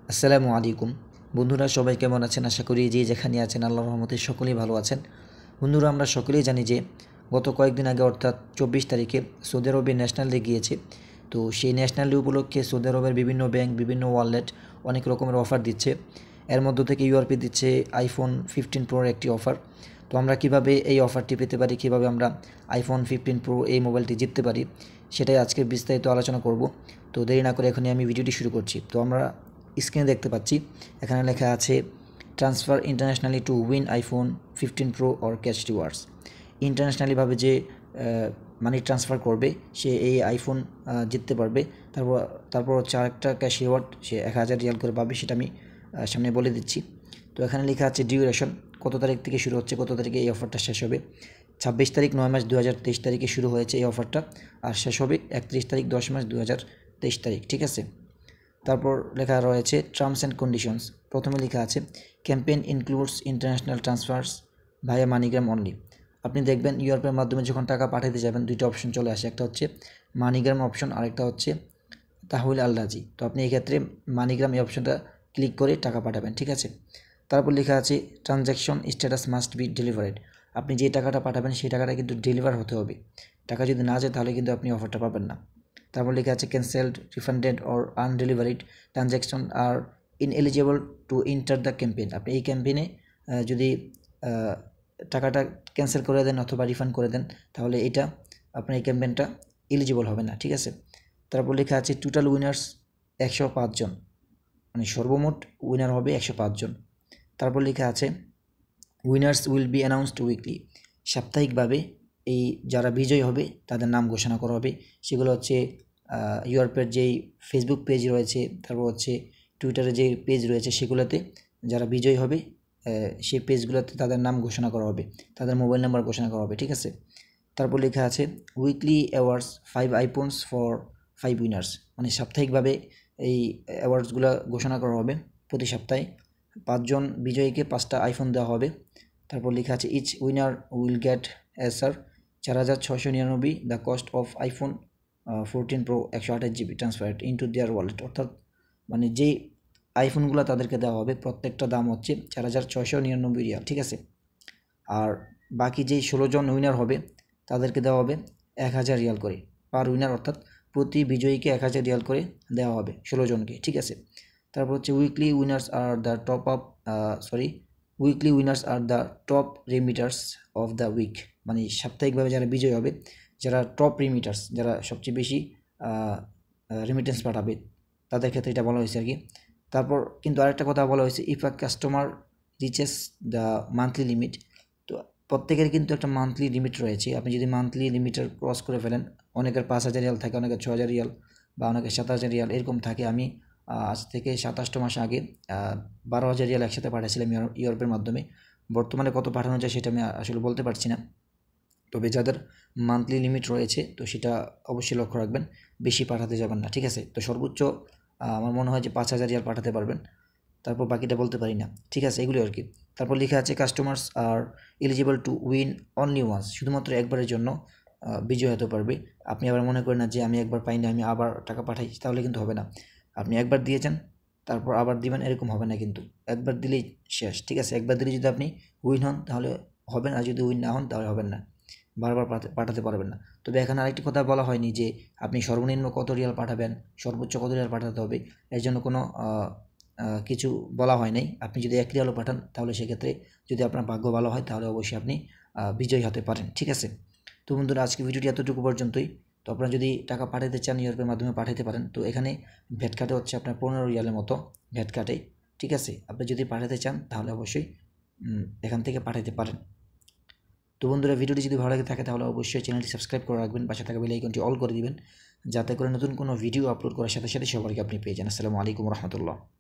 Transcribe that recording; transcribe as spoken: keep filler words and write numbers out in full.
আসসালামু আলাইকুম বন্ধুরা, সবাই কেমন আছেন? আশা করি যে যেখানে আছেন আল্লাহর রহমতে সকলেই ভালো আছেন। বন্ধুরা, আমরা সকলেই জানি যে গত কয়েকদিন আগে অর্থাৎ চব্বিশ তারিখে সৌদি আরবে ন্যাশনাল ডে গিয়েছে। তো সেই ন্যাশনাল ডে উপলক্ষে সৌদি আরবের বিভিন্ন ব্যাংক, বিভিন্ন ওয়ালেট অনেক রকমের অফার দিচ্ছে। এর মধ্য থেকে ইউআরপি দিচ্ছে আইফোন ফিফটিন প্রোর একটি অফার। তো আমরা কিভাবে এই অফারটি পেতে পারি, কীভাবে আমরা আইফোন ফিফটিন প্রো এই মোবাইলটি জিততে পারি, সেটাই আজকে বিস্তারিত আলোচনা করব। তো দেরি না করে এখনই আমি ভিডিওটি শুরু করছি। তো আমরা স্ক্রিনে দেখতে পাচ্ছি, এখানে লেখা আছে transfer internationally to win iPhone fifteen pro or cash rewards. ইন্টারন্যাশনালিভাবে যে মানি ট্রান্সফার করবে সে এই আইফোন জিততে পারবে। তারপর তারপর হচ্ছে আরেকটা ক্যাশ রিওয়ার্ড, সে এক হাজার রিয়াল করে পাবে, সেটা আমি সামনে বলে দিচ্ছি। তো এখানে লেখা আছে ডিউরেশন, কত তারিখ থেকে শুরু হচ্ছে, কত তারিখে এই অফারটা শেষ হবে। ছাব্বিশ তারিখ নয় মাস দু হাজার তেইশ তারিখে শুরু হয়েছে এই অফারটা, আর শেষ হবে একত্রিশ তারিখ দশ মাস দু হাজার তেইশ তারিখ, ঠিক আছে। তারপর লেখা রয়েছে টার্মস অ্যান্ড কন্ডিশনস। প্রথমে লেখা আছে campaign includes international transfers via MoneyGram only. আপনি দেখবেন ইউরোপের মাধ্যমে যখন টাকা পাঠাতে যাবেন দুইটা অপশন চলে আসে, একটা হচ্ছে মানিগ্রাম অপশন, আরেকটা হচ্ছে তাহউল আল রাজি। তো আপনি এই ক্ষেত্রে মানিগ্রাম এই অপশনটা ক্লিক করে টাকা পাঠাবেন, ঠিক আছে। তারপর লেখা আছে transaction status must be delivered. আপনি যে টাকাটা পাঠাবেন সেই টাকাটা কিন্তু ডেলিভার হতে হবে। টাকা যদি না যায় তাহলে কিন্তু আপনি অফারটা পাবেন না। তারপর লেখা আছে cancelled, refunded or undelivered transaction are ineligible to enter the campaign. আপনি এই ক্যাম্পেইনে যদি টাকাটা ক্যান্সেল করে দেন অথবা রিফান্ড করে দেন তাহলে এটা আপনার এই ক্যাম্পেইনটা এলিজিবল হবে না, ঠিক আছে। তারপর লেখা আছে টোটাল উইনার্স একশো পাঁচজন, মানে সর্বমোট উইনার হবে একশো পাঁচজন। তারপর লেখা আছে winners will be announced weekly. সাপ্তাহিকভাবে এই যারা বিজয়ী হবে তাদের নাম ঘোষণা করা হবে। সেগুলো হচ্ছে ইউরোপের যেই ফেসবুক পেজ রয়েছে, তারপর হচ্ছে টুইটারে যে পেজ রয়েছে, সেগুলোতে যারা বিজয়ী হবে সেই পেজগুলোতে তাদের নাম ঘোষণা করা হবে, তাদের মোবাইল নাম্বার ঘোষণা করা হবে, ঠিক আছে। তারপর লেখা আছে weekly awards five iPhones for five winners, মানে সাপ্তাহিকভাবে এই অ্যাওয়ার্ডসগুলো ঘোষণা করা হবে। প্রতি সপ্তাহে পাঁচজন বিজয়ীকে পাঁচটা আইফোন দেওয়া হবে। তারপর লেখা আছে each winner will get S R চার হাজার ছশো নিরানব্বই the cost of iPhone fourteen pro একশো আঠাশ GB transferred into their wallet. অর্থাৎ মানে যেই আইফোনগুলো তাদেরকে দেওয়া হবে প্রত্যেকটা দাম হচ্ছে চার হাজার ছয়শো নিরানব্বই রিয়াল, ঠিক আছে। আর বাকি যেই ষোলো জন উইনার হবে তাদেরকে দেওয়া হবে এক হাজার রিয়াল করে পার উইনার, অর্থাৎ প্রতি বিজয়ীকে এক হাজার রিয়াল করে দেওয়া হবে ষোলো জনকে, ঠিক আছে। তারপর হচ্ছে weekly winners are the top up sorry weekly winners are the top remitters of the week, মানে সাপ্তাহিকভাবে যারা বিজয়ী হবে, যারা টপ রিমিটার্স, যারা সবচেয়ে বেশি রিমিটেন্স পাঠাবে তাদের ক্ষেত্রে এটা বলা হয়েছে আর কি। তারপর কিন্তু আরেকটা কথা বলা হয়েছে if a customer reaches the monthly limit. তো প্রত্যেকের কিন্তু একটা মান্থলি লিমিট রয়েছে। আপনি যদি মান্থলি লিমিটার ক্রস করে ফেলেন, অনেকের পাঁচ হাজার রিয়াল থাকে, অনেকের ছ হাজার রিয়াল বা অনেকের সাত হাজার রিয়াল এরকম থাকে। আমি আজ থেকে সাতাশটো মাস আগে বারো হাজার রিয়াল একসাথে পাঠিয়েছিলাম ইউরোপের মাধ্যমে। বর্তমানে কত পাঠানো যায় সেটা আমি আসলে বলতে পারছি না, তবে যাদের মান্থলি লিমিট রয়েছে তো সেটা অবশ্যই লক্ষ্য রাখবেন, বেশি পাঠাতে যাবেন না, ঠিক আছে। তো সর্বোচ্চ আমার মনে হয় যে পাঁচ হাজার রিয়াল পাঠাতে পারবেন, তারপর বাকিটা বলতে পারি না, ঠিক আছে, এগুলো আর কি। তারপর লেখা আছে customers are eligible to win only once, শুধুমাত্র একবারের জন্য বিজয় হতে পারবে। আপনি আবার মনে করেন না যে আমি একবার পাইনি আমি আবার টাকা পাঠাই, তাহলে কিন্তু হবে না। আপনি একবার দিয়েছেন তারপর আবার দিবেন এরকম হবে না, কিন্তু একবার দিলেই শেষ, ঠিক আছে। একবার দিলে যদি আপনি উইন হন তাহলে হবেন, আর যদি উইন না হন তাহলে হবেন না, বারবার পাঠাতে পারবেন না। তবে এখানে আরেকটি কথা বলা হয়নি যে আপনি সর্বনিম্ন কত রিয়াল পাঠাবেন, সর্বোচ্চ কত রিয়াল পাঠাতে হবে, এর জন্য কোনো কিছু বলা হয় নাই। আপনি যদি এক রিয়ালও পাঠান তাহলে সেক্ষেত্রে যদি আপনার ভাগ্য ভালো হয় তাহলে অবশ্যই আপনি বিজয়ী হতে পারেন, ঠিক আছে। তো বন্ধুরা, আজকে ভিডিওটি এতটুকু পর্যন্তই। তো আপনারা যদি টাকা পাঠাতে চান ইউরোপের মাধ্যমে পাঠাতে পারেন। তো এখানে ভ্যাট কাটে হচ্ছে আপনার পনেরো রিয়ালের মতো ভ্যাট কাটে, ঠিক আছে। আপনি যদি পাঠাতে চান তাহলে অবশ্যই এখান থেকে পাঠাতে পারেন। তো বন্ধুরা, ভিডিওটি যদি ভালো লাগে থাকে তাহলে অবশ্যই চ্যানেলটি সাবস্ক্রাইব করে রাখবেন, পাশে থাকা বেল আইকনটি অল করে দিবেন, যাতে করে নতুন কোনো ভিডিও আপলোড করার সাথে সাথে সবাইকে আপনি পেয়ে যান। আসসালামু আলাইকুম রহমতুল্লাহ।